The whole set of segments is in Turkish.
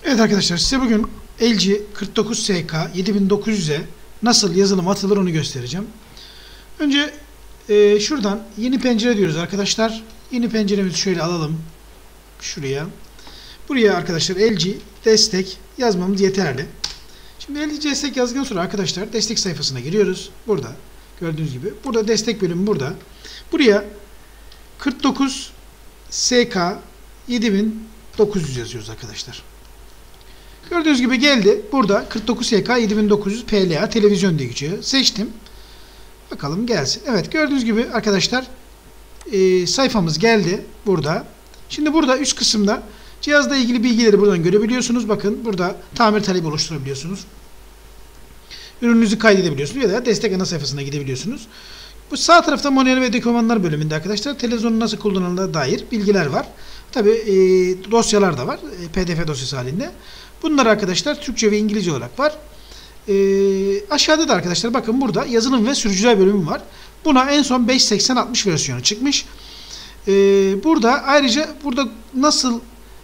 Evet arkadaşlar, size bugün LG 49SK 7900'e nasıl yazılım atılır onu göstereceğim. Önce şuradan yeni pencere diyoruz arkadaşlar. Yeni penceremizi şöyle alalım. Şuraya. Buraya arkadaşlar LG destek yazmamız yeterli. Şimdi LG destek yazdıktan sonra arkadaşlar destek sayfasına giriyoruz. Burada gördüğünüz gibi. Burada destek bölümü burada. Buraya 49SK 7900 yazıyoruz arkadaşlar. Gördüğünüz gibi geldi. Burada 49SK 7900 PLA televizyon diye geçiyor. Seçtim. Bakalım gelsin. Evet, gördüğünüz gibi arkadaşlar sayfamız geldi burada. Şimdi burada üst kısımda cihazla ilgili bilgileri buradan görebiliyorsunuz. Bakın burada tamir talebi oluşturabiliyorsunuz. Ürününüzü kaydedebiliyorsunuz ya da destek ana sayfasına gidebiliyorsunuz. Bu sağ tarafta manuel ve dokümanlar bölümünde arkadaşlar televizyonun nasıl kullanıldığına dair bilgiler var. Tabi dosyalar da var. PDF dosyası halinde. Bunlar arkadaşlar Türkçe ve İngilizce olarak var. Aşağıda da arkadaşlar bakın burada yazılım ve sürücüler bölümü var. Buna en son 5.80.60 versiyonu çıkmış. Burada ayrıca burada nasıl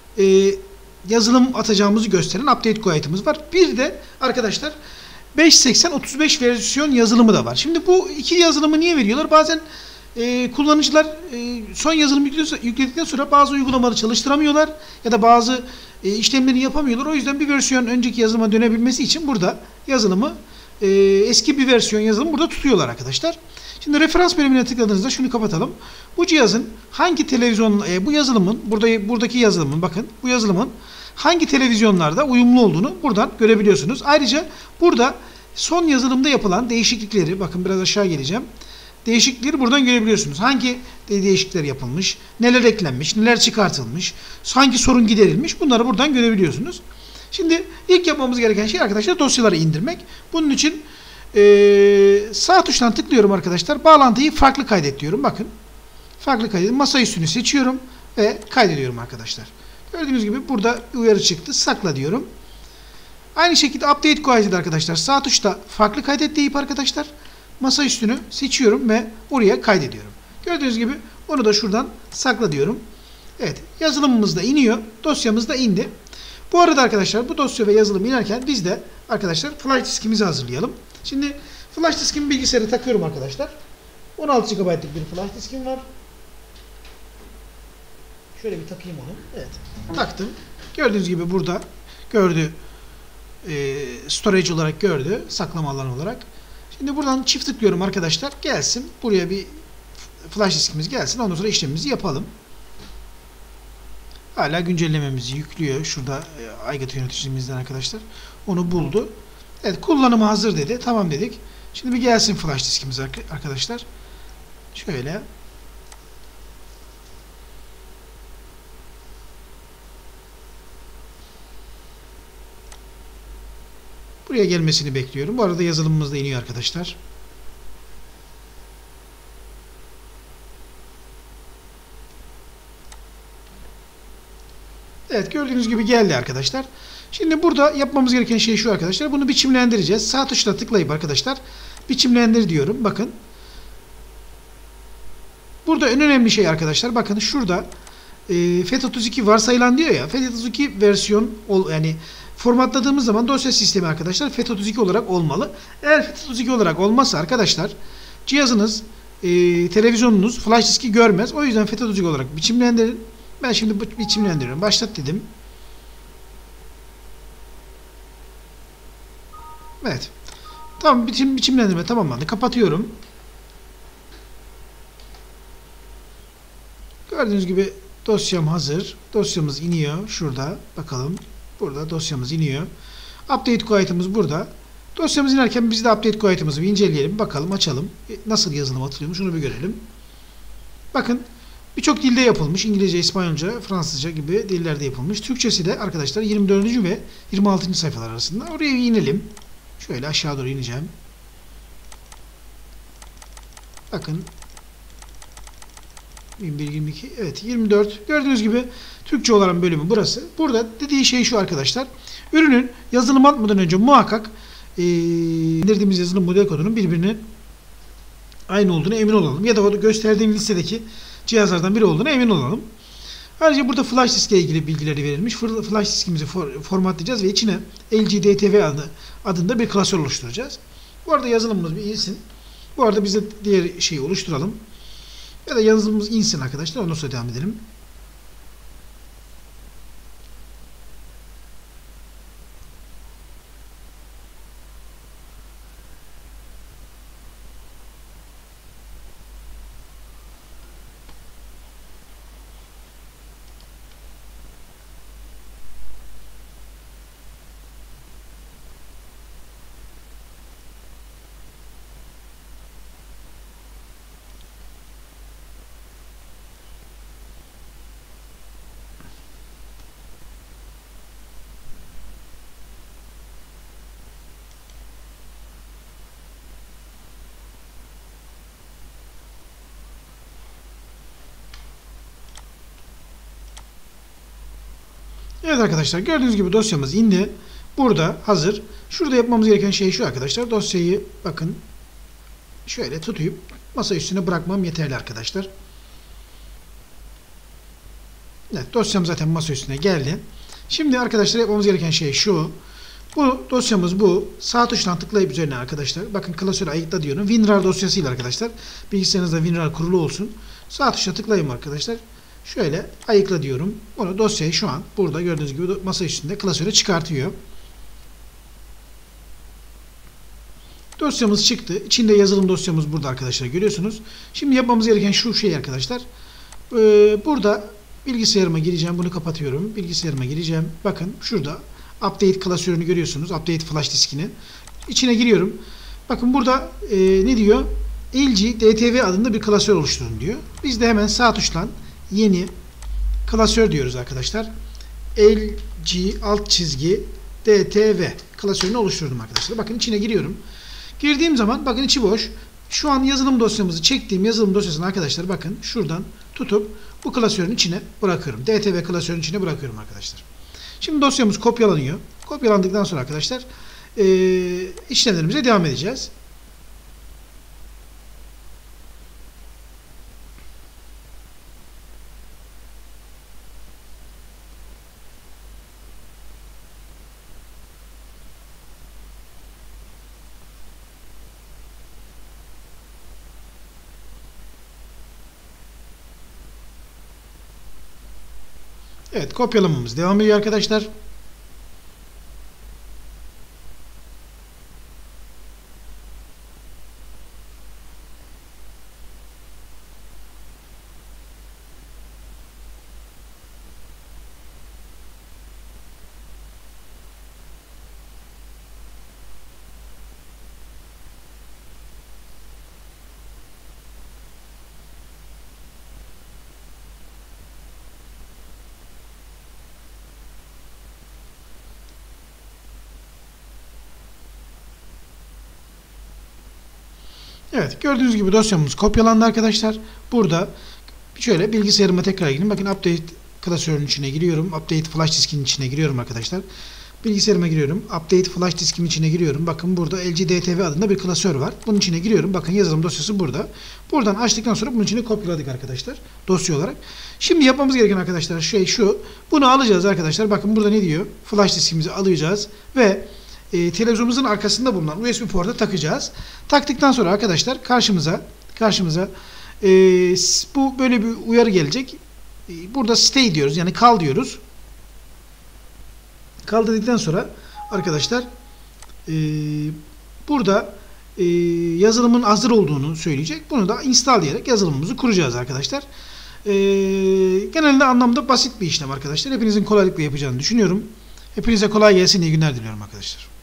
yazılım atacağımızı gösteren update guide'ımız var. Bir de arkadaşlar 5.80.35 versiyon yazılımı da var. Şimdi bu iki yazılımı niye veriyorlar? Bazen kullanıcılar son yazılımı yükledikten sonra bazı uygulamaları çalıştıramıyorlar ya da bazı işlemleri yapamıyorlar. O yüzden bir versiyon önceki yazılıma dönebilmesi için burada yazılımı eski bir versiyon yazılımı burada tutuyorlar arkadaşlar. Şimdi referans bölümüne tıkladığınızda şunu kapatalım. Bu cihazın hangi televizyon bu yazılımın buradaki yazılımın bakın bu yazılımın hangi televizyonlarda uyumlu olduğunu buradan görebiliyorsunuz. Ayrıca burada son yazılımda yapılan değişiklikleri bakın biraz aşağı geleceğim. Değişiklikleri buradan görebiliyorsunuz. Hangi değişiklikler yapılmış, neler eklenmiş, neler çıkartılmış, hangi sorun giderilmiş bunları buradan görebiliyorsunuz. Şimdi ilk yapmamız gereken şey arkadaşlar dosyaları indirmek. Bunun için sağ tuştan tıklıyorum arkadaşlar. Bağlantıyı farklı kaydet diyorum. Bakın. Farklı kaydet. Masa üstünü seçiyorum ve kaydediyorum arkadaşlar. Gördüğünüz gibi burada uyarı çıktı. Sakla diyorum. Aynı şekilde update guide'de arkadaşlar sağ tuşta farklı kaydet deyip arkadaşlar masa üstünü seçiyorum ve oraya kaydediyorum. Gördüğünüz gibi onu da şuradan sakla diyorum. Evet, yazılımımız da iniyor. Dosyamız da indi. Bu arada arkadaşlar bu dosya ve yazılım inerken biz de arkadaşlar flash diskimizi hazırlayalım. Şimdi flash diskimi bilgisayara takıyorum arkadaşlar. 16 GB'lık bir flash diskim var. Şöyle bir takayım onu. Evet. Taktım. Gördüğünüz gibi burada gördü. Storage olarak gördü. Saklama alanı olarak. Şimdi buradan çift tıklıyorum arkadaşlar. Gelsin. Buraya bir flash diskimiz gelsin. Ondan sonra işlemimizi yapalım. Hala güncellememizi yüklüyor. Şurada aygıt yöneticimizden arkadaşlar. Onu buldu. Evet, kullanıma hazır dedi. Tamam dedik. Şimdi bir gelsin flash diskimiz arkadaşlar. Şöyle. Buraya gelmesini bekliyorum. Bu arada yazılımımız da iniyor arkadaşlar. Evet, gördüğünüz gibi geldi arkadaşlar. Şimdi burada yapmamız gereken şey şu arkadaşlar. Bunu biçimlendireceğiz. Sağ tuşla tıklayıp arkadaşlar biçimlendir diyorum. Bakın. Burada en önemli şey arkadaşlar. Bakın şurada FAT32 varsayılan diyor ya. FAT32 versiyon yani formatladığımız zaman dosya sistemi arkadaşlar FAT32 olarak olmalı. Eğer FAT32 olarak olmazsa arkadaşlar cihazınız televizyonunuz flash diski görmez. O yüzden FAT32 olarak biçimlendirin. Ben şimdi biçimlendiriyorum. Başlat dedim. Evet. Tamam, biçimlendirme tamamlandı. Kapatıyorum. Gördüğünüz gibi dosyam hazır. Dosyamız iniyor. Şurada. Bakalım. Burada dosyamız iniyor. Update guide'ımız burada. Dosyamız inerken biz de update guide'ımızı bir inceleyelim. Bakalım, açalım. Nasıl yazılım atılıyormuş onu bir görelim. Bakın. Birçok dilde yapılmış. İngilizce, İspanyolca, Fransızca gibi dillerde yapılmış. Türkçesi de arkadaşlar 24. ve 26. sayfalar arasında. Oraya bir inelim. Şöyle aşağı doğru ineceğim. Bakın. 21, 22. Evet, 24. Gördüğünüz gibi Türkçe olan bölümü burası. Burada dediği şey şu arkadaşlar. Ürünün yazılım atmadan önce muhakkak indirdiğimiz yazılım model kodunun birbirine aynı olduğunu emin olalım. Ya da o gösterdiğim listedeki cihazlardan biri olduğuna emin olalım. Ayrıca burada flash disk ile ilgili bilgileri verilmiş. Flash diskimizi formatlayacağız ve içine LG DTV adında bir klasör oluşturacağız. Bu arada yazılımımız bir insin. Bu arada biz de diğer şeyi oluşturalım. Ya da yazılımımız insin arkadaşlar. Ondan sonra devam edelim. Evet arkadaşlar, gördüğünüz gibi dosyamız indi. Burada hazır. Şurada yapmamız gereken şey şu arkadaşlar. Dosyayı bakın şöyle tutuyup masa üstüne bırakmam yeterli arkadaşlar. Evet, dosyam zaten masa üstüne geldi. Şimdi arkadaşlar yapmamız gereken şey şu. Bu dosyamız bu. Sağ tuştan tıklayıp üzerine arkadaşlar. Bakın klasörü ayıkla diyorum. WinRAR dosyasıyla arkadaşlar. Bilgisayarınızda WinRAR kurulu olsun. Sağ tuşa tıklayayım arkadaşlar. Şöyle ayıkla diyorum. Bunu dosyayı şu an burada gördüğünüz gibi masa üstünde klasöre çıkartıyor. Dosyamız çıktı. İçinde yazılım dosyamız burada arkadaşlar görüyorsunuz. Şimdi yapmamız gereken şu şey arkadaşlar. Burada bilgisayarıma gireceğim. Bunu kapatıyorum. Bilgisayarıma gireceğim. Bakın şurada update klasörünü görüyorsunuz. Update flash diskini. İçine giriyorum. Bakın burada ne diyor? LG DTV adında bir klasör oluşturun diyor. Biz de hemen sağ tuşla yeni klasör diyoruz arkadaşlar. LG alt çizgi DTV klasörünü oluşturdum arkadaşlar. Bakın içine giriyorum. Girdiğim zaman bakın içi boş. Şu an yazılım dosyamızı çektiğim yazılım dosyasını arkadaşlar bakın şuradan tutup bu klasörün içine bırakıyorum. DTV klasörün içine bırakıyorum arkadaşlar. Şimdi dosyamız kopyalanıyor. Kopyalandıktan sonra arkadaşlar işlemlerimize devam edeceğiz. Evet, kopyalamamız devam ediyor arkadaşlar. Evet, gördüğünüz gibi dosyamız kopyalandı arkadaşlar. Burada şöyle bilgisayarıma tekrar gireyim. Bakın update klasörünün içine giriyorum. Update flash diskinin içine giriyorum arkadaşlar. Bilgisayarıma giriyorum. Update flash diskimin içine giriyorum. Bakın burada LG DTV adında bir klasör var. Bunun içine giriyorum. Bakın yazılım dosyası burada. Buradan açtıktan sonra bunun içine kopyaladık arkadaşlar. Dosya olarak. Şimdi yapmamız gereken arkadaşlar şey şu. Bunu alacağız arkadaşlar. Bakın burada ne diyor? Flash diskimizi alacağız ve televizyonumuzun arkasında bulunan USB porta takacağız. Taktıktan sonra arkadaşlar karşımıza bu böyle bir uyarı gelecek. Burada stay diyoruz. Yani kal diyoruz. Kal dedikten sonra arkadaşlar burada yazılımın hazır olduğunu söyleyecek. Bunu da install diyerek yazılımımızı kuracağız arkadaşlar. Genelde anlamda basit bir işlem arkadaşlar. Hepinizin kolaylıkla yapacağını düşünüyorum. Hepinize kolay gelsin. İyi günler diliyorum arkadaşlar.